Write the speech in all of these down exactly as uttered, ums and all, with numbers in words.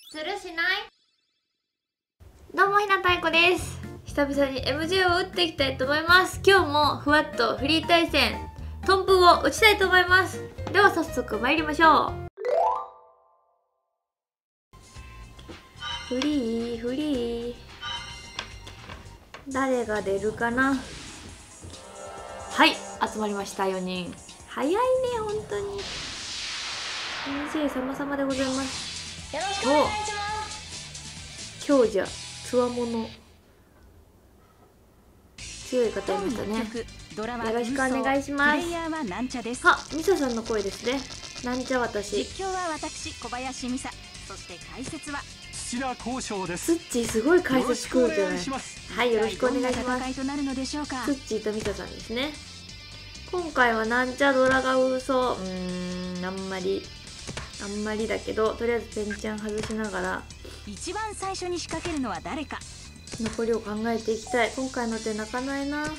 するしない？どうも、ひなたいこです。久々に エムジェー を打っていきたいと思います。今日もふわっとフリー対戦トンプを打ちたいと思います。では早速参りましょう。フリーフリー誰が出るかな。はい、集まりました。よにん。早いね、本当に。 エムジェー 様々でございます。 よろしくお願いします。 強者つわもの強い方いましたね。よろしくお願いします。あ、ミサさんの声ですね。なんちゃ私。 実況は私小林美沙。そして解説は土田光翔です。 スッチーすごい解説来るじゃない。はい、よろしくお願いします。 となるのでしょうか。 スッチーとミサさんですね。今回はなんちゃドラが嘘、うーん、あんまりあんまりだけど、とりあえずペンちゃん外しながら一番最初に仕掛けるのは誰か。 残りを考えていきたい。今回の手泣かないな。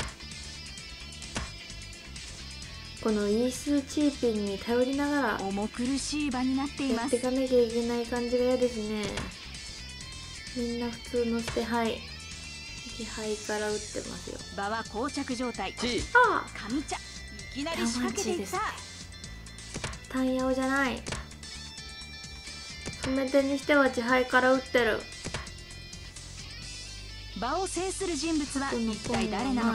この因数チーピンに頼りながら重苦しい場になっています。 やっていかなきゃいけない感じが嫌ですね。みんな普通の捨て牌自敗から打ってますよ。 場は膠着状態。 ああ、 上茶いきなり仕掛けていった。 単ヤオじゃない。染め手にしては自敗から打ってる。 場を制する人物は一体誰なのか。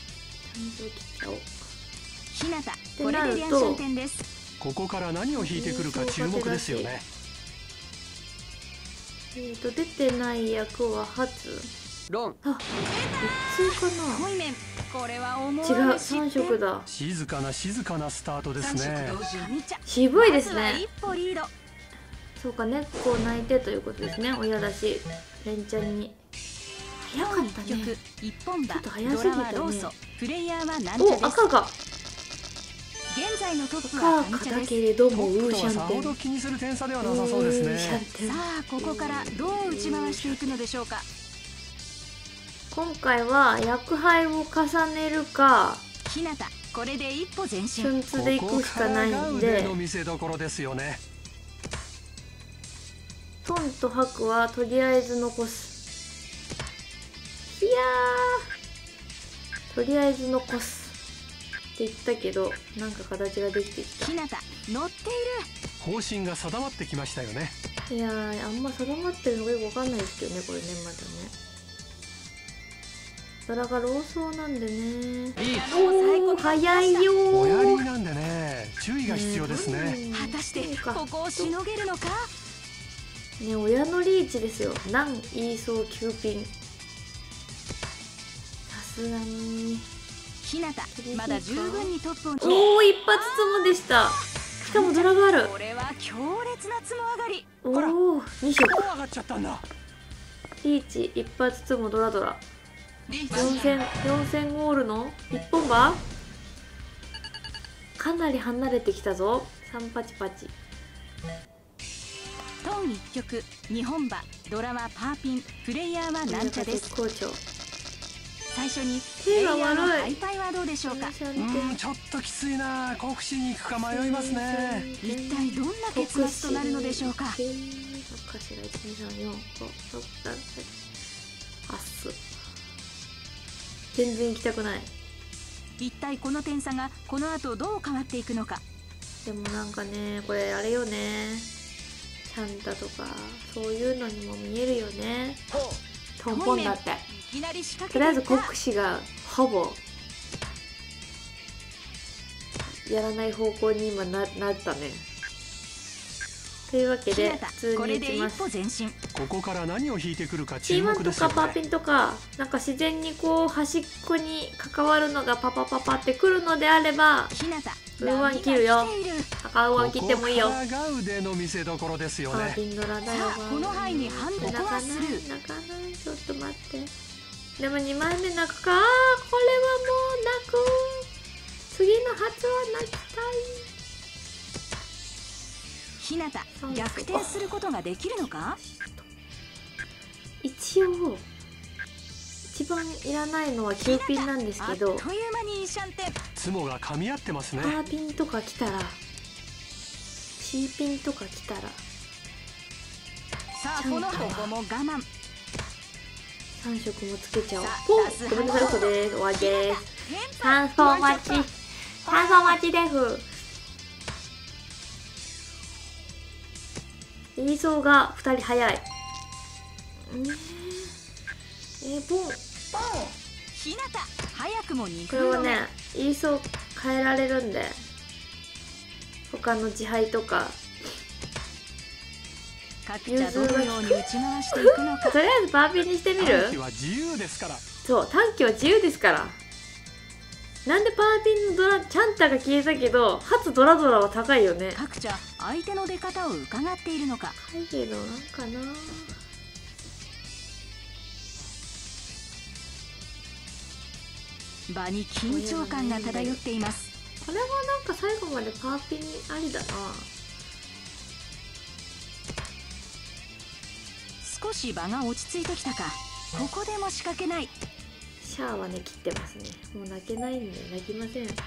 ひなた、これでリアクション点です。 ここから何を引いてくるか注目ですよね。 えーと出てない役は初ロン。 あ、一通かな。 濃い麺、これは思違う、三色だ。 静かな静かなスタートですね。 渋いですね。 一歩リード。 そうか、猫を泣いてということですね。親だし、レンちゃんに。早かったね。 一本ちょっと早すぎたね。 プレイヤーはなんお、赤が。 現在のトップは赤だけれどもウーシャンテン。 さほど気にする点差ではなさそうですね。 さあ、ここからどう打ち回していくのでしょうか。 今回は薬杯を重ねるか、 ひなた、これで一歩前進。 瞬通で行くしかないんで、 の見せ所ですよね。 トンとハクはとりあえず残す。いやー、とりあえず残すって言ったけど、なんか形ができてきた。 ひなた、乗っている。 方針が定まってきましたよね。 いやー、あんま定まってるのがよくわかんないですけどね、これね、まだね。ドラが老僧なんでね。おお、早いよー。 おやりなんでね、注意が必要ですね。 果たしてここをしのげるのか。 ね、親のリーチですよ。なん言いそうキューピン。さすがにひなた、まだ十分にトップを。 おお、一発ツモでした。しかもドラがある。 これは強烈なツモ上がり。 おお、に色上がっちゃったんだ。 リーチ一発ツモドラドラ。よんせん、よんせんゴールの一本馬かなり離れてきたぞ。さんパチパチ。 トン一曲、日本馬、ドラはパーピン、プレイヤーはなんちゃです。 好調。 最初に手が悪い。 ハイパイはどうでしょうか。 うん、ちょっときついな。国士に行くか迷いますね。 一体どんな結末となるのでしょうか。 頭いちにさんよんごろくななはち。全然行きたくない。 一体この点差がこの後どう変わっていくのか。 でもなんかね、これあれよね、シャンタとかそういうのにも見えるよね。トンポンだって。とりあえず国士がほぼやらない方向に今 な, なったね。というわけで普通に打ちます。 ここから何を引いてくるかチーマンとかパーピンとか、なんか自然にこう端っこに関わるのがパパパパってくるのであれば、ウーワン切るよ。赤ウーワン切ってもいいよ。 ここからが腕の見せ所ですよね。 パーピンドラだよ。 この範囲にハンドコアする。 泣かない、ちょっと待って。でもにまいめ泣くか。あー、これはもう泣く。次の初は泣きたい。 ひなた、逆転することができるのか。 一応一番いらないのはキューピンなんですけど、 あっという間にシャンテン。 ツモが噛み合ってますね。 パーピンとか来たら、シーピンとか来たら、 さあこのここも我慢。 さん色もつけちゃおう。 さあポン多数ごめんなさい、嘘です。終わりです。 変態三層待ち。三層待ちです。イーソーがふたり早い。うんえー、ポン。 ひなた早くもにこれはね、イーソー変えられるんで、他の自敗とか。 各茶どのように打ち回していくのか。 とりあえずパーピンにしてみる。 短期は自由ですから。 そう短期は自由ですから。なんでパーピンのドラチャンタが消えたけど初ドラドラは高いよね。 各茶相手の出方を伺っているのか。 高いけどなんかな。 場に緊張感が漂っています。 これはなんか最後までパーピンありだな。 少し場が落ち着いてきたか。ここでも仕掛けない。 シャアはね切ってますね。もう泣けないんで泣きません。こ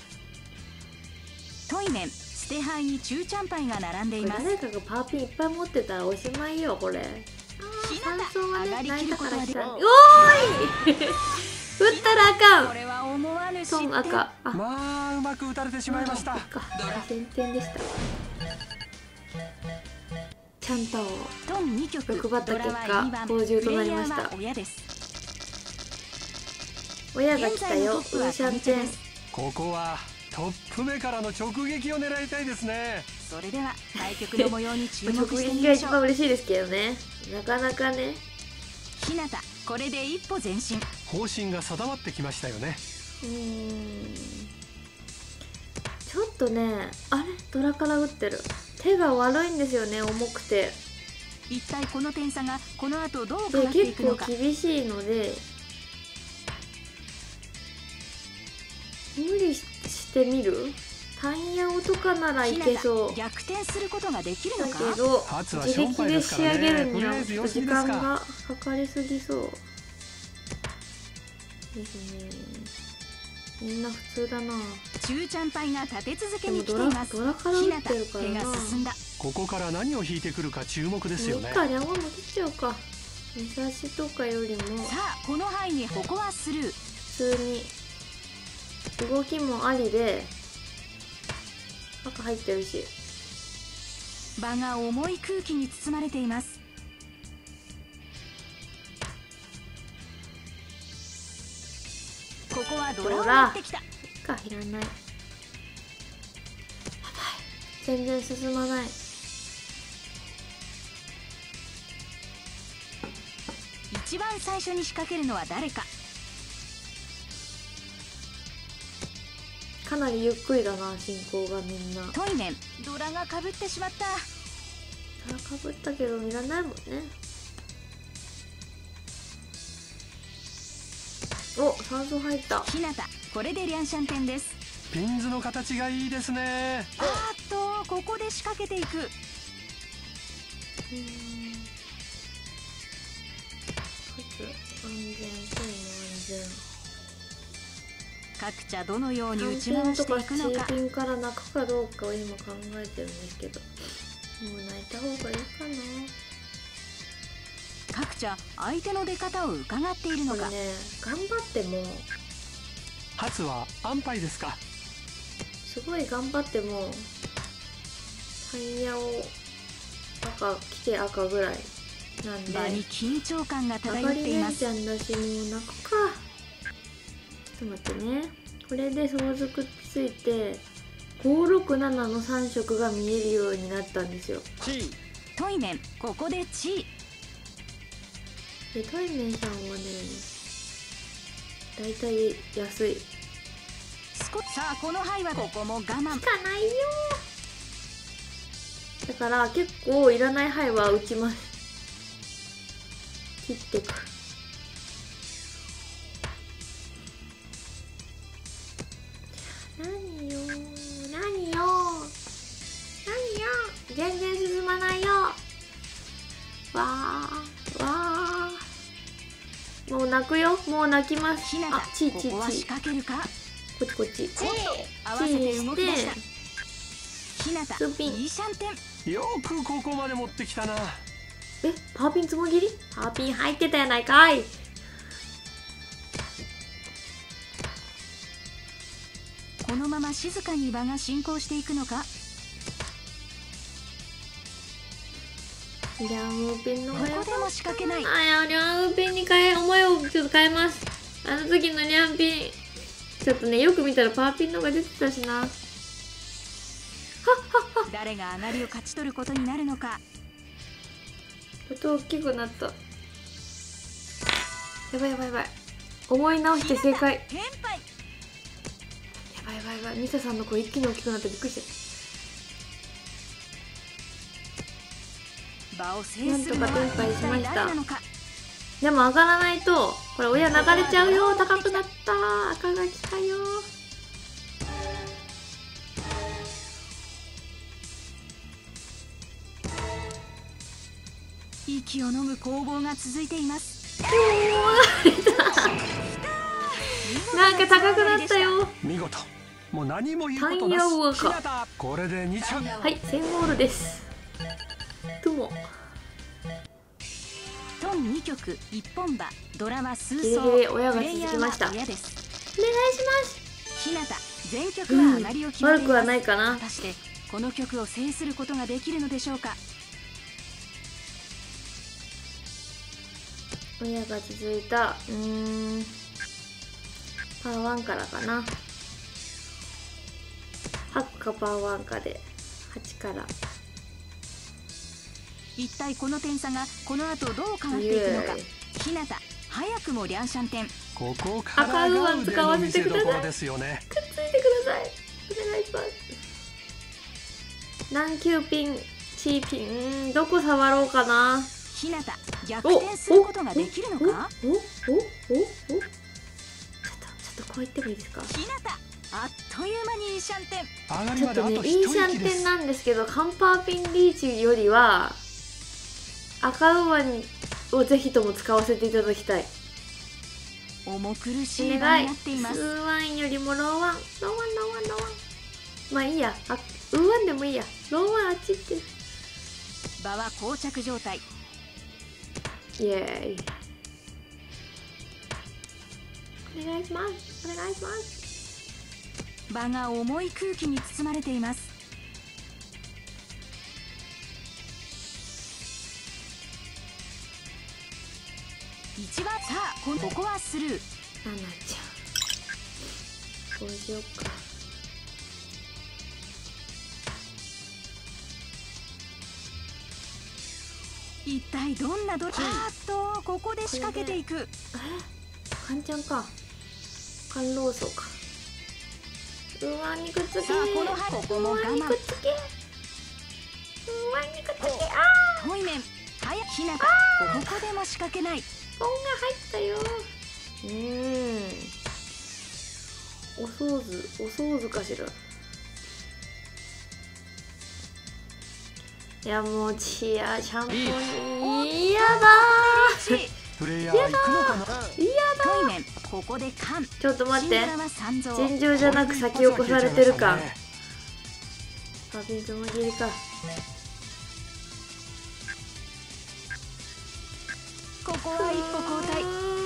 トイメン捨て牌に中チャンパイが並んでいれます。 誰かがパーピンいっぱい持ってたらおしまいよこれ。 ひなた酸素は上がりね泣いきることはできたからした。 ない。 おーい打ったらあかん。 これは思わぬ失トン点。 赤。あまあうまく打たれてしまいました。 か先点でした。ちゃんとトンに局。 欲張った結果ドラはにばん傍受となりました。 プレイヤーは親です。 親が来たよ。ウ現在のトップはーシャンテン。 ここはトップ目からの直撃を狙いたいですね。 それでは対局の模様に注目直してみ撃が一ましょう。 番嬉しいですけどね。なかなかね。 ひなたこれで一歩前進。 方針が定まってきましたよね。 うーんちょっとねあれドラから打ってる。手が悪いんですよね重くて。 一体この点差がこの後どう変わでってい結構くのか。 厳しいので無理してみる。タイヤオとかならいけそう。 逆転することができるのだか。 けど初は自ションパイ力で仕ですからね。 上げるにはとりあえずちょっと時様子見ですか。 間がかかりすぎそうですね。みんな普通だな。 中チャンパイが立て続けでもドラに来ています。 ドラから打っひなたてるからな。 手が進んだ。 ここから何を引いてくるか注目ですよね。 いいかリャマも切っちゃうか。武蔵とかよりもさあこの範囲にここはスルー。 普通に動きもありで赤入ってるし。 場が重い空気に包まれています。ここはドラを持ってきた。 かいらない。やばい全然進まない。 一番最初に仕掛けるのは誰か。 かなりゆっくりだな進行が。みんなトイメンドラがかぶってしまった。 ドラかぶったけどいらないもんね。お酸素入った。 ひなたこれでリャンシャンテンです。 ピンズの形がいいですね。 あーっとここで仕掛けていく。 うーんこいつ安全そうの安全。 各茶どのように打単ち回して品とかいくのか。 チーピンから泣くかどうかを今考えてるんですけど、もう泣いた方がいいかな。 各茶相手の出方を伺っているのか。 これね頑張っても初は安牌ですか。 すごい頑張ってもタイヤを赤来て赤ぐらいなんで場に緊張感が上漂がり姉っていますち。ゃんだしもう泣くか。ちょっと待ってね。これで相続ついてごろくななのさん色が見えるようになったんですよ。 トイメンここでチー。 でトイメンさんはねだいたい安い。 少さあこの牌はここも我慢。 かないよ。だから結構いらない牌は打ちます。切ってく。何よ何よ何よ全然進まないよ。わーわーもう泣くよ。もう泣きます。 ひなたあチーチここは仕ーチー掛けるか。 こっちこっち。 合わせて動き出した。 チひなたスピンいいシャンテン。 よくここまで持ってきたな。 えパーピンつもぎり、パーピン入ってたやないかい。 このまま静かに場が進行していくのか。 リャンウーピンのここでも仕掛けない。 あや、リャンウーピンに変え、思いをちょっと変えます。あの時のリャンピンちょっとね、よく見たらパーピンのが出てたしな。 誰が上がりを勝ち取ることになるのか。 音大きくなった。やばいやばいやばい、思い直して正解。 天敗。 やばいやばいやばい、ミサさんの声一気に大きくなってびっくりして。 場を制するのはなんとか天敗しました。 誰なのか。 でも上がらないとこれ親流れちゃうよ。高くなった。赤が来たよ。 息を飲む攻防が続いています。 なんか高くなったよ。 見事。もう何も言うこタとなし。 ンヤウアひなか。 たこれでに着。 はいせんゴールです。トモトンにきょく一本馬ドラマ数ギリ層ギリ親が続きました。お願いし親です。 ます。 ひなた全曲は上がりを決めています。 悪くはないかな。 果たしてこの曲を制することができるのでしょうか。 親が続いた。うーんパーワンからかな。はちかパーワンかではちから。 一体この点差がこの後どう変わっていくのか。ひなた早くもリャンシャン点。 ここからが腕の見せ所ですよね。 くっついてください。お願いします。何球ピンチーピン、うーんどこ触ろうかな。 ひなた逆転することができるのか。 おおおおおちょっとちょっとこう言ってもいいですか。 ひなたあっという間にいいシャンテン。 上がりちょっとねまであといいシャン一息です。 テンなんですけど、カンパーピンリーチよりは赤馬にをぜひとも使わせていただきたい。 重苦しいお願い。 場になっていまスす。 ーワンよりもローワンローワンローワンローワン、まあいいや、あウーワンでもいいや。ローワンあっち行ってる。 場は膠着状態。 イエーイ。お願いしますお願いします。 場が重い空気に包まれています。一番さあここはスルー。 ナナちゃんこうしよっか。 一体どんなドラ。あーっとここで仕掛けていく。 えカンちゃんか。カンローソーか。うわにくっつけ。 さあこの葉ここも我慢。 うわにくっつけ。うわにくっつけ。ああトイメン早くひなたここでも仕掛けない。 ポンが入ったよ。うーんおそうずおそうずかしら。いやもうチアシャンポンいやだープレイヤー行くのかな。 いやだトイメンここでカン。 ちょっと待って、 シンドラは三蔵。 尋常じゃなく先を越されてるか。パビンつもぎりか。 ここは一歩交代。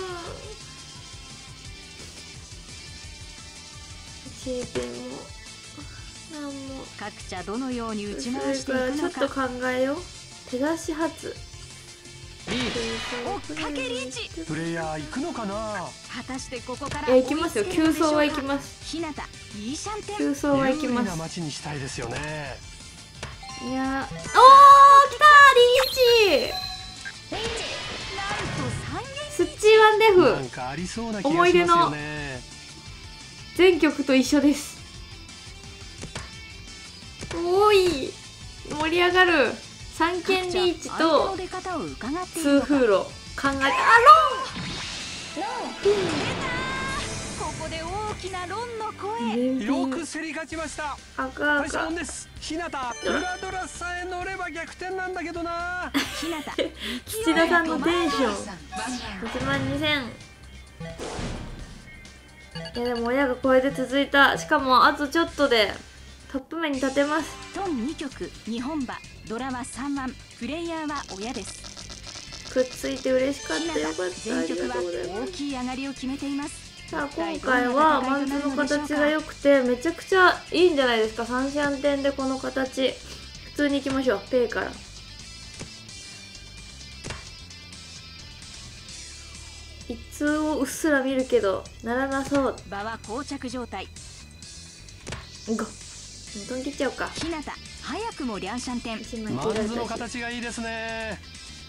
チーピンもなんも各社どのように打ちそ回していれからくのか。 ちょっと考えよう。手出し発追っかけリーチ。 プレイヤー行くのかな。 果たしてここからいや行きますよ。急走は行きます。 ひなたいいシャンテン。 急走は行き有利なます。 街にしたいですよね。 いやおー来たリーチなんと三スッチーワンデフなんかありそうな気がしますよね。 全曲と一緒です。おーい盛り上がる。三剣リーチと出方を伺っていツるのか。 ーフーロ考えてあロンここで大きなロンの声。 連よ品く競り勝ちました。 赤大したも赤んですひなた。裏ドラさえ乗れば逆転なんだけどな。 ひなた土田さんのテンションいちまんにせん。いやでも親がこれで続いた。しかもあとちょっとでトップ目に立てます。 トンにきょく日本馬ドラマさんばんプレイヤーは親です。 くっついて嬉しかっ日た。よかった。あり向全曲はがとうございま大す。 きい上がりを決めています。 さあ今回はマンズの形が良くてめちゃくちゃいいんじゃないですか。三シャンテンでこの形普通にいきましょう。ペイから一通をうっすら見るけどならなそう。 場は膠着状態。 ごもう飛ん切っちゃおうか。 日向早くもリャンシャンテン。 一枚マンズの取られたし形がいいですね。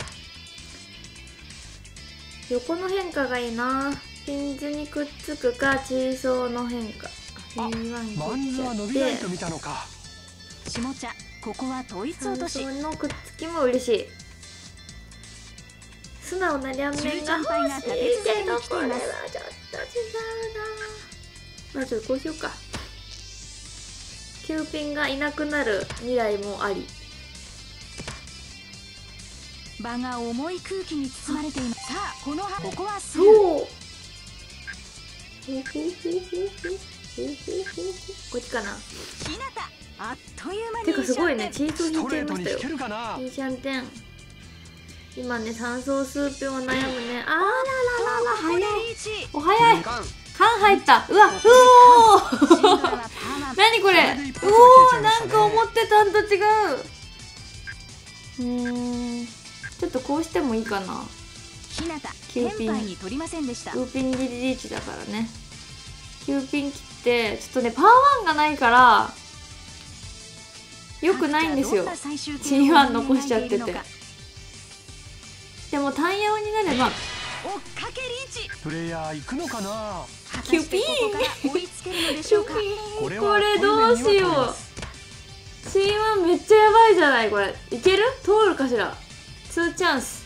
横の変化がいいな。ピンズにくっつくかチーソーの変化。 あ、マンズは伸びないと見たのか。 下茶、ここは統一落とし。 三層のくっつきも嬉しい。素直な両面が欲しいけどこれはちょっと違うな。まあちょっとこうしようか。キューピンがいなくなる未来もあり。 場が重い空気に包まれています。さあこの葉、ここはスルー。 そうこっちかな。 日向あっという間にてかすごいね、チートスト引いちゃいましたよ。 レートに引けるかな。 いいじゃんてん。今ね三層スープを悩むね。あらららら早い。お早い。缶入った。うわ、うおー何これ。うおー、なんか思ってたんと違う。うーん、ちょっとこうしてもいいかな。 日向キューピンテンパイに取りませんでした。 キューピンギリリーチだからね。キューピン切ってちょっとねパーワンがないからよくないんですよ。チーワン残しちゃってて。でも単ヤオになれば追っかけリーチ。 プレイヤー行くのかな。 キューピンここから追いつけるのでしょうか。 これこはれどうしよう。チーワンめっちゃやばいじゃないこれ。いける？通るかしら。ツーチャンス。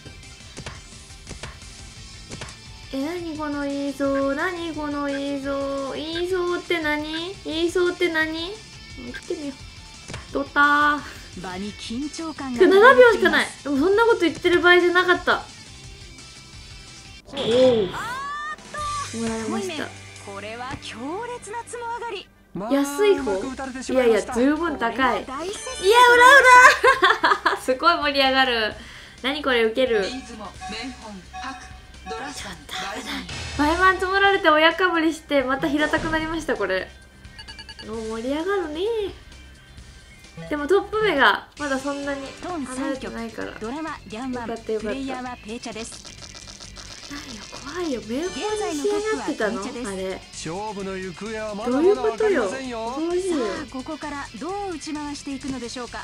え、なにこのいいぞ。なにこのいいぞ。いいぞって何？いいぞって何？もう来てみよう。取ったー。 場に緊張感がななびょうしかない。でもそんなこと言ってる場合じゃなかった。おお。もらいました。 これは強烈なつも上がり。 まあ安い方うまく打たれてしいやいやまいました十分高い。いや裏大接裏すごい盛り上がる。何これウケる。 出雲、メンホン、パク、ドラサン、バイザン。 バイマン積もられて親かぶりしてまた平たくなりましたこれ。もう盛り上がるね。でもトップ目がまだそんなにトン離れさんきょくてないから。 ドラマリャンワン。 よかったよかったプレイヤーはペーチャです。 怖いよ。メンホンに仕上がってたのあれ。 勝負の行方はまどういうだまだ分かりことよ。 ませんよ。 恐ろしいよ。 さあここからどう打ち回していくのでしょうか。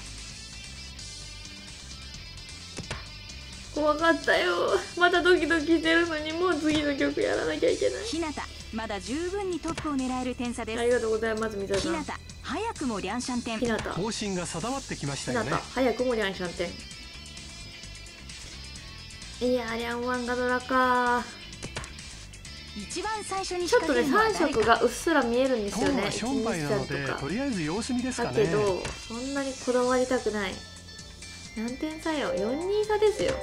怖かったよ。またドキドキしてるのにもう次の曲やらなきゃいけない。 日向まだ十分にトップを狙える点差です。 ありがとうございます。みたいな。 日向早くもリャンシャンテン。 ひなた。 方針が定まってきましたひなた。 よね。 早くもリャンシャンテン。いやー、リャンワンがドラか。 一番最初にちょっとね、 仕掛けさんるのは誰か。 色がうっすら見えるんですトよね。 ーンはションパイなのでいちにちさんとかとりあえず様子見ですだかね。 けど、そんなにこだわりたくない。何点差よ。よんに差ですよ。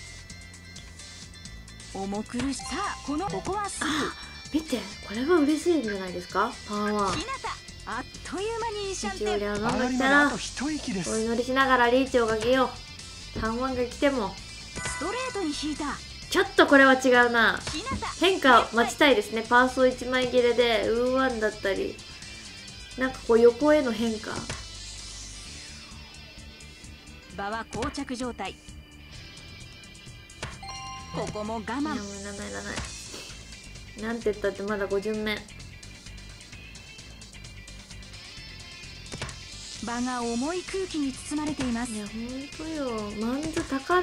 重苦しさあこのここはスルー。 見て、これは嬉しいんじゃないですか。パーワン。 日向あっという間にいいシャン一応リテン。 ャンワン上がが来たらりまであと一息でおす。 祈りしながらリーチをかけよう。さんワンが来てもストレートに引いた。 ちょっとこれは違うな。 日向変化を待ちたいですね。パーソーいちまい切れでウーワンだったりなんかこう横への変化。 場は膠着状態。ここも我慢。 いやもういらないいらない。なんて言ったってまだご巡目。 場が重い空気に包まれています。 いやほんとよ。マンズ高い。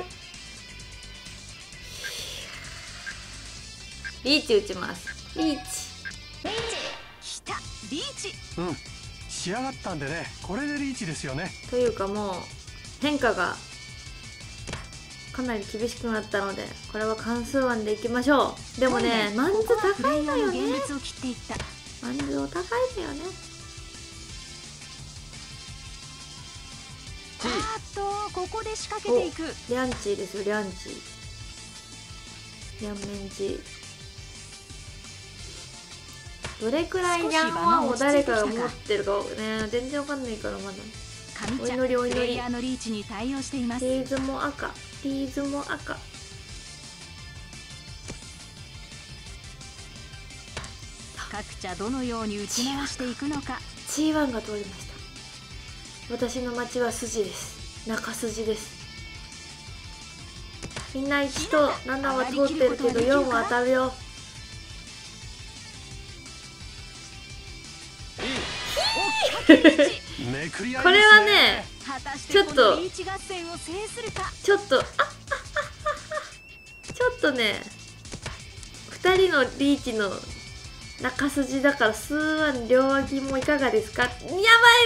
リーチ打ちます。リーチ。 来たリーチ。 うん。仕上がったんでね。これでリーチですよね。 というかもう変化がかなり厳しくなったのでこれは関数案でいきましょう。でもねマンズ高いのよね。 現実を切っていった。 マンズお高いのよね。 あーっとここで仕掛けていく。 リャンチーですよ。リャンチー。リャンメンチー。どれくらいリャンワンを誰かが持ってるかね全然わかんないからまだ。 神ちゃんお祈りお祈りプレイヤーのリーチに対応しています。 リーズも赤。リーズも赤。 各茶どのように打ち回していくのか。 ジーワン が通りました。私の町は筋です。中筋です。みんないちとななは通ってるけどよんは当たるよ。 めくり合いですね。 これはね果たしてちょっとこのリーチ合戦を制するか。 ちょっとあっあっあっあっちょっとねふたりのリーチの中筋だから数万両脇もいかがですか。やばい、ローゾー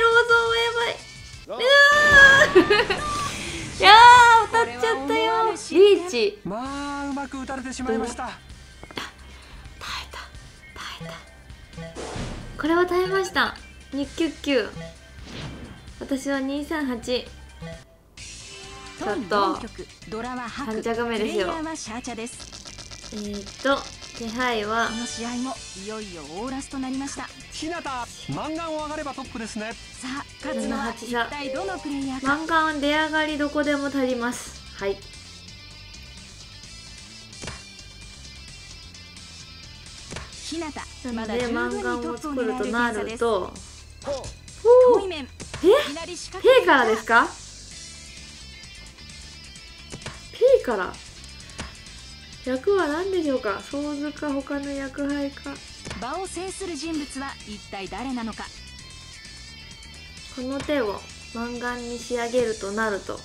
はやばい。うわーいやー当たっちゃったよ。リーチまあうまく打たれてしまいました。 耐えた耐えた。これは耐えました。にきゅうきゅう。私はにさんはち。ちょっとドラは白、 三着目ですよ。 プレイヤーはシャーチャです。 えーっと手配はこの試合もいよいよオーラスとなりました。 日向マンガンを上がればトップですね。 さあ勝つのは一体どのプレイヤーか。 マンガン出上がりどこでも足ります。はい。 日向なまだ十のでマン分ガンをにトップを作る狙えるとな点差です。 ると遠い面いきなり仕掛けてい P た。 からですか？ P から役は何でしょうか。ソーズか他の役配か。 場を制する人物は一体誰なのか。 この手をマンガンに仕上げるとなると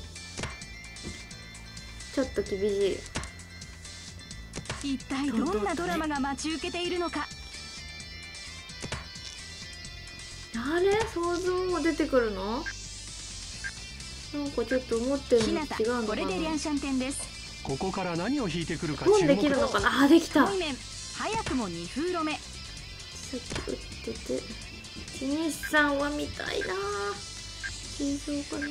ちょっと厳しい。 一体どんなドラマが待ち受けているのか。 あれ想像も出てくるの？なんかちょっと思ってる日のと違うのかな。 向これでリャンシャン点です。 ここから何を引いてくるかポンで注目。 きるのかな。あ、できた。さ遠い面早くもに風呂目。 っき打っててちにさんは見たいな。映像かな。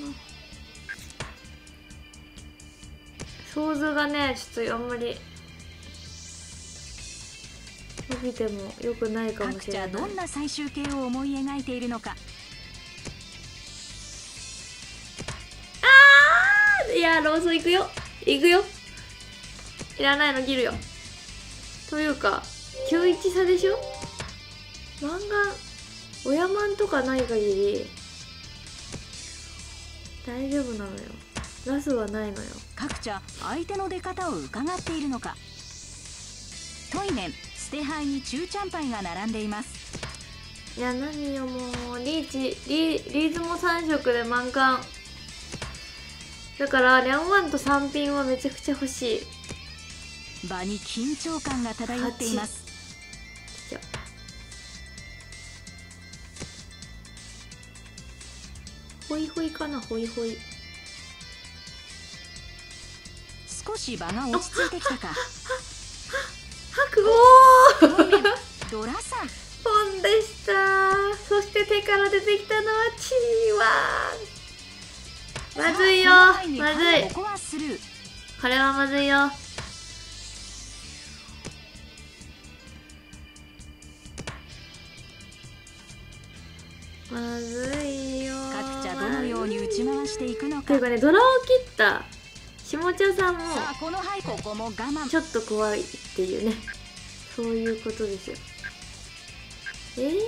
想像がねちょっとあんまり伸びても良くないかも各しれない。 茶どんな最終形を思い描いているのか。 あーいやローソン行くよ行くよ。いらないの切るよ。というかきゅういち差でしょ。マンガンオヤマンとかない限り大丈夫なのよ。ラスはないのよ。 各茶相手の出方を伺っているのか。トイメン捨て牌に中チャンパイが並んでいます。 いや何よもうリーチリリーズもさん色で満貫だからリャンワンとさんピンはめちゃくちゃ欲しい。 場に緊張感が漂っています。 じゃホイホイかな。ホイホイ少し場が落ち着いてきたか。 白おートイメンドラさんポンでした。そして手から出てきたのはチーワン。まずいよさあこの前にまずい。 ここはスルー。 これはまずいよ。まずいよ。 各茶どのように打ち回していくのか。 というかねドラを切った下茶さんもさあこの牌ここも我慢。 ちょっと怖いっていうねそういうことですよ。えー、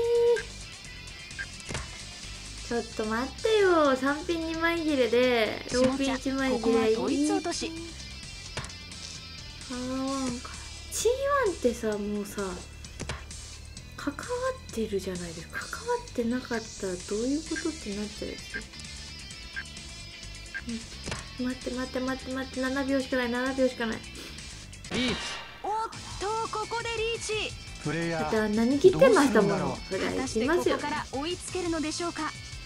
ちょっと待ってよ。さんピンにまい切れでローピンいちまい切れここは統一落とし。 パワーワンか。チーワンってさもうさ関わってるじゃないですか。関わってなかったらどういうことってなっちゃうですよ。うん、待って待って待って待ってななびょうしかないななびょうしかない。 リーチおっとここでリーチ。 プレイヤだからー何切ってましたもどうするんだろの。それは果たいしてここきますよ。 から追いつけるのでしょうか。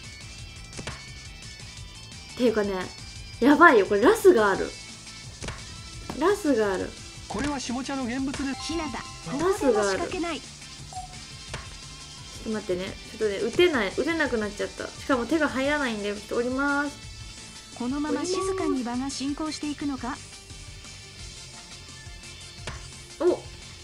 っていうかねやばいよこれラスがある。ラスがある。 これは下茶の現物です。 日向ここでも仕掛けない。 ちょっと待ってねちょっとね打てない打てなくなっちゃった。しかも手が入らないんでちょっと折ります。 このまま静かに場が進行していくのか。 お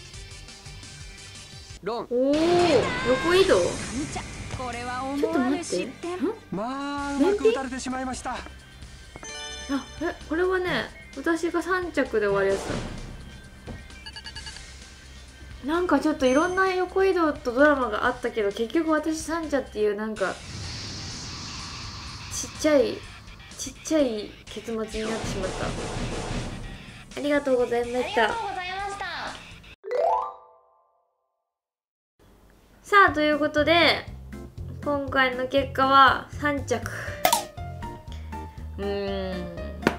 ロンおー横移動。 神茶これはちょっ思わぬと待って失点。 んまあうまく打たれてしまいました。 あえこれはね私がさん着で終わるやつだ。 なんかちょっといろんな横移動とドラマがあったけど、結局私サンジャっていうなんかちっちゃいちっちゃい結末になってしまった。ありがとうございました。さあということで今回の結果はさん着。うーん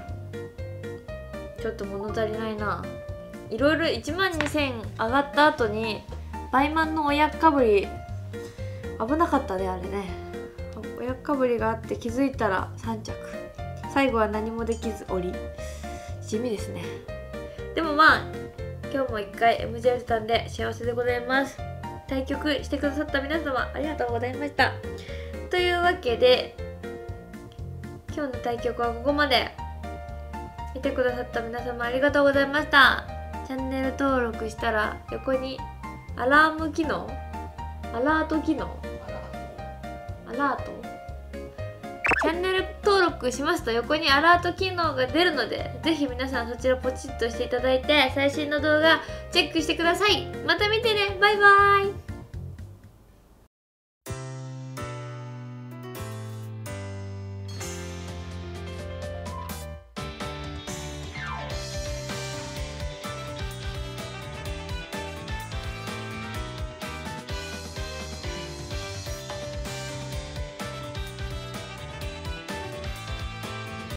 ちょっと物足りないな。いろいろいちまんにせん上がった後にバイマンの親かぶり危なかったね。あれね、親かぶりがあって気づいたらさん着、最後は何もできず降り、地味ですね。でもまあ今日もいっかい エムジェー したんで幸せでございます。対局してくださった皆様ありがとうございました。というわけで今日の対局はここまで。見てくださった皆様ありがとうございました。チャンネル登録したら横にアラーム機能、アラート機能、アラートチャンネル登録しますと横にアラート機能が出るので、ぜひ皆さんそちらポチッとしていただいて最新の動画チェックしてください。また見てね。バイバーイ。